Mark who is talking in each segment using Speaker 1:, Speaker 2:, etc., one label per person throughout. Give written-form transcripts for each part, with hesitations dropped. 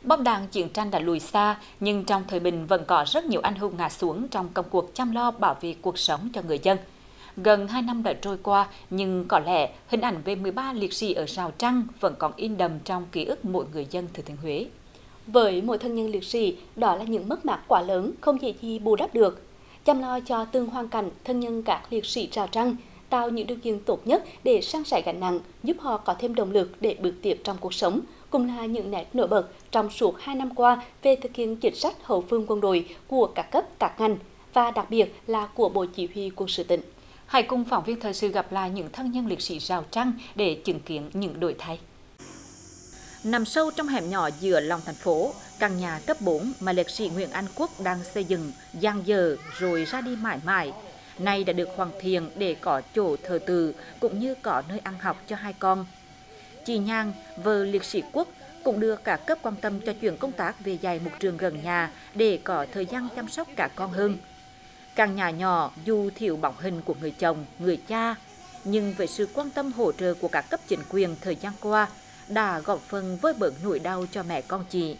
Speaker 1: Bom đạn chiến tranh đã lùi xa, nhưng trong thời bình vẫn có rất nhiều anh hùng ngã xuống trong công cuộc chăm lo bảo vệ cuộc sống cho người dân. Gần 2 năm đã trôi qua, nhưng có lẽ hình ảnh về 13 liệt sĩ ở Rào Trăng vẫn còn in đậm trong ký ức mỗi người dân Thừa Thiên Huế.
Speaker 2: Với mỗi thân nhân liệt sĩ, đó là những mất mát quá lớn không dễ gì bù đắp được. Chăm lo cho từng hoàn cảnh thân nhân các liệt sĩ Rào Trăng, tạo những điều kiện tốt nhất để san sẻ gánh nặng, giúp họ có thêm động lực để bước tiếp trong cuộc sống, cũng là những nét nổi bật trong suốt 2 năm qua về thực hiện chính sách hậu phương quân đội của các cấp các ngành và đặc biệt là của Bộ Chỉ huy Quân sự tỉnh.
Speaker 1: Hãy cùng phóng viên thời sự gặp lại những thân nhân liệt sĩ Rào Trăng để chứng kiến những đổi thay. Nằm sâu trong hẻm nhỏ giữa lòng thành phố, căn nhà cấp 4 mà liệt sĩ Nguyễn Anh Quốc đang xây dựng dang dở rồi ra đi mãi mãi, nay đã được hoàn thiện để có chỗ thờ tự cũng như có nơi ăn học cho hai con. Chị Nhàn, vợ liệt sĩ Quốc, cũng được các cấp quan tâm cho chuyển công tác về dạy một trường gần nhà để có thời gian chăm sóc cả con hơn. Căn nhà nhỏ dù thiếu bóng hình của người chồng, người cha, nhưng với sự quan tâm hỗ trợ của các cấp chính quyền thời gian qua đã góp phần vơi bớt nỗi đau cho mẹ con chị.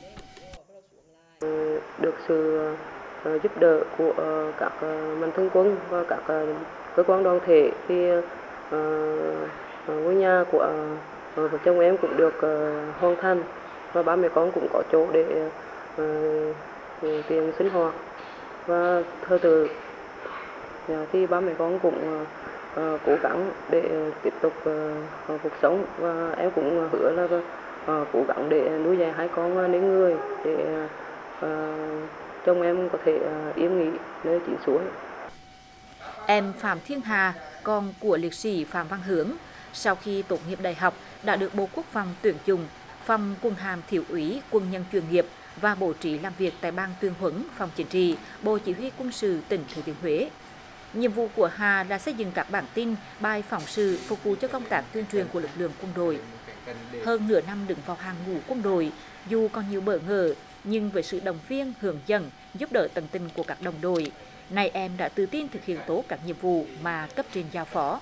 Speaker 3: Được sự giúp đỡ của các mạnh thường quân và các cơ quan đoàn thể thì ngôi nhà của vợ chồng em cũng được hoàn thành và ba mẹ con cũng có chỗ để tiền sinh hoạt và thờ tự. Thì ba mẹ con cũng cố gắng để tiếp tục cuộc sống và em cũng hứa là cố gắng để nuôi dạy hai con nên người để chồng em có thể yên nghỉ nơi chín suối.
Speaker 1: Em Phạm Thiên Hà, con của liệt sĩ Phạm Văn Hướng, sau khi tốt nghiệp đại học đã được Bộ Quốc phòng tuyển dụng phòng quân hàm thiếu úy quân nhân chuyên nghiệp và bố trí làm việc tại ban tuyên huấn phòng chính trị Bộ Chỉ huy Quân sự tỉnh Thừa Thiên Huế. Nhiệm vụ của Hà là xây dựng các bản tin, bài phóng sự phục vụ cho công tác tuyên truyền của lực lượng quân đội. Hơn nửa năm đứng vào hàng ngũ quân đội, dù còn nhiều bỡ ngỡ, nhưng với sự động viên, hướng dẫn, giúp đỡ tận tình của các đồng đội, nay em đã tự tin thực hiện tốt các nhiệm vụ mà cấp trên giao phó.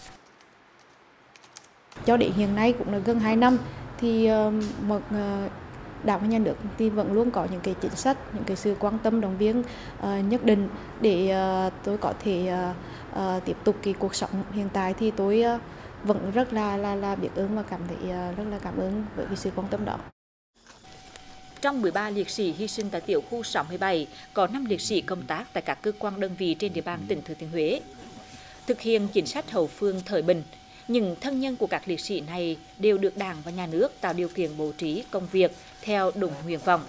Speaker 4: Cho đến hiện nay cũng là gần 2 năm thì Đảng và Nhà nước thì vẫn luôn có những cái chính sách, những cái sự quan tâm động viên nhất định để tôi có thể tiếp tục cái cuộc sống hiện tại. Thì tôi vẫn rất là biết ơn và cảm thấy rất là cảm ơn với cái sự quan tâm đó.
Speaker 1: Trong 13 liệt sĩ hy sinh tại tiểu khu 67, có 5 liệt sĩ công tác tại các cơ quan đơn vị trên địa bàn tỉnh Thừa Thiên Huế. Thực hiện chính sách hậu phương thời bình, những thân nhân của các liệt sĩ này đều được Đảng và Nhà nước tạo điều kiện bố trí công việc theo đúng nguyện vọng.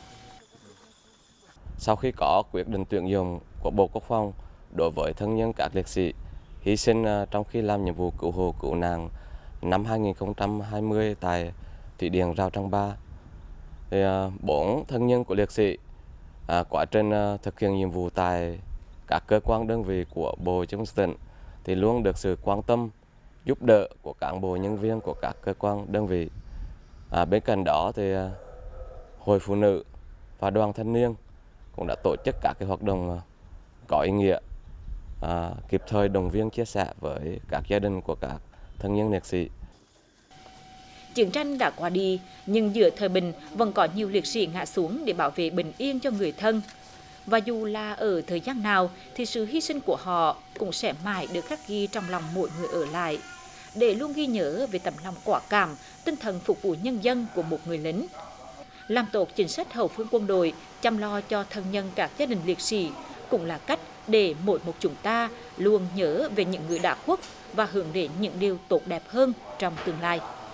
Speaker 5: Sau khi có quyết định tuyển dụng của Bộ Quốc phòng đối với thân nhân các liệt sĩ hy sinh trong khi làm nhiệm vụ cứu hộ cứu nạn năm 2020 tại thủy điện Rào Trăng 3, thì 4 thân nhân của liệt sĩ quá trình thực hiện nhiệm vụ tại các cơ quan đơn vị của Bộ Chỉ huy tỉnh thì luôn được sự quan tâm giúp đỡ của cán bộ nhân viên của các cơ quan đơn vị. Bên cạnh đó thì Hội Phụ nữ và Đoàn Thanh niên cũng đã tổ chức các cái hoạt động có ý nghĩa, kịp thời động viên chia sẻ với các gia đình của các thân nhân liệt sĩ.
Speaker 1: Chiến tranh đã qua đi, nhưng giữa thời bình vẫn có nhiều liệt sĩ ngã xuống để bảo vệ bình yên cho người thân. Và dù là ở thời gian nào thì sự hy sinh của họ cũng sẽ mãi được khắc ghi trong lòng mỗi người ở lại, để luôn ghi nhớ về tấm lòng quả cảm, tinh thần phục vụ nhân dân của một người lính. Làm tốt chính sách hậu phương quân đội, chăm lo cho thân nhân các gia đình liệt sĩ cũng là cách để mỗi một chúng ta luôn nhớ về những người đã khuất và hướng đến những điều tốt đẹp hơn trong tương lai.